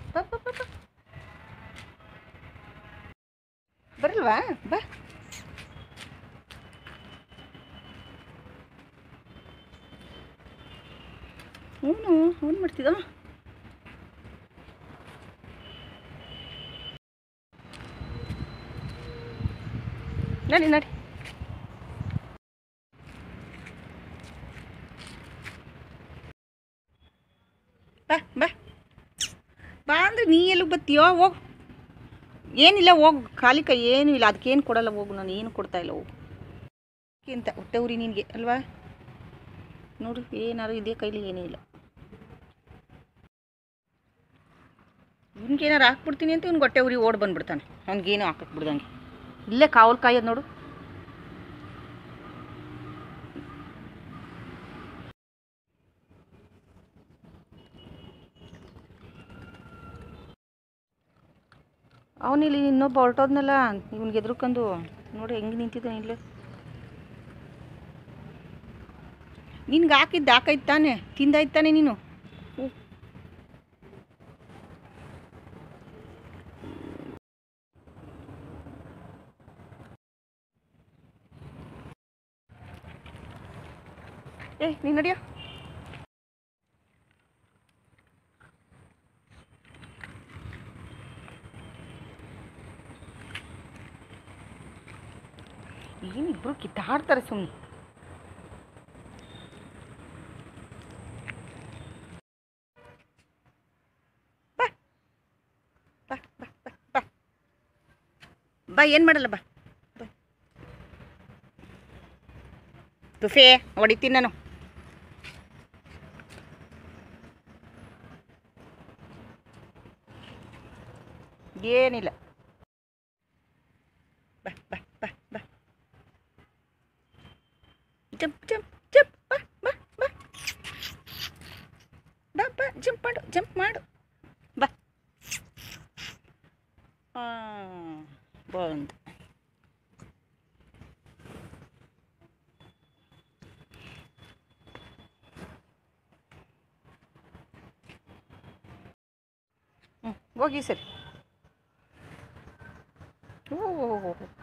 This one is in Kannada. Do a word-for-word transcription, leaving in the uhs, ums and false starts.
ಬಾ ಬಾ ಬಾ ಬಾ ಬರಲ್ವಾ ಬಾ ಅವನು ಅವನು ಮಾಡ್ತಿದ್ದ ನಡಿ ನಡಿ ಬಾ ಬಾ ಬಾ ಅಂದರೆ ನೀ ಎಲ್ಲಿಗೆ ಬತ್ತೀಯೋ ಹೋಗು ಏನಿಲ್ಲ ಹೋಗು ಖಾಲಿ ಕೈ ಏನೂ ಇಲ್ಲ ಅದಕ್ಕೇನು ಕೊಡಲ್ಲ ಹೋಗು ನಾನು ಏನು ಕೊಡ್ತಾ ಇಲ್ಲ ಹೋಗು ಅಂತ ಹೊಟ್ಟೆ ಉರಿ ನಿನಗೆ ಅಲ್ವಾ ನೋಡು ಏನಾದ್ರು ಇದೇ ಕೈಲಿ ಏನೂ ಇಲ್ಲ ಇವ್ನಿಗೇನಾರು ಹಾಕ್ಬಿಡ್ತೀನಿ ಅಂತ ಇವ್ನಿಗೆ ಹೊಟ್ಟೆ ಉರಿ ಓಡಿ ಬಂದುಬಿಡ್ತಾನೆ ಅವ್ನಿಗೇನು ಹಾಕಕ್ಕೆ ಬಿಡ್ದಂಗೆ ಇಲ್ಲೇ ಕಾವಲು ಕಾಯೋದು ನೋಡು ಅವನಿಲ್ಲಿ ಇನ್ನೊಬ್ಬ ಹೊರಟೋದ್ನಲ್ಲ ಇವ್ನಿಗೆ ಎದ್ರುಕೊಂಡು ನೋಡಿ ಹೆಂಗೆ ನಿಂತಿದ್ದಾನೆ ಇಲ್ಲೇ ನಿನ್ಗೆ ಹಾಕಿದ್ದು ಹಾಕೈತೆ ತಾನೆ ತಿಂದಾಯ್ತು ತಾನೆ ನೀನು ಏ ನೀನು ನಡಿಯೋ ಏನಿಬ್ರು ಕಿತ್ತಾಡ್ತಾರೆ ಸುಮ್ಮನೆ ಬಾ ಬಾ ಬಾ ಬಾ ಬಾ ಬಾ ಏನು ಮಾಡಲ್ಲ ಬಾ ಬಾ ತುಫೆ ಹೊಡಿತೀನಿ ನಾನು ಏನಿಲ್ಲ ಬಾ ಬಾ ಬಾ ಬಾ ಜಂಪ್ ಜಂಪ್ ಜಂಪ್ ಬಾ ಬಾ ಬಾ ಬಾ ಬಾ ಜಂಪ್ ಮಾಡು ಜಂಪ್ ಮಾಡು ಬಾ ಹಾಂ ಬಂದು ಹ್ಞೂ ಹೋಗಿ ಸರಿ ಓ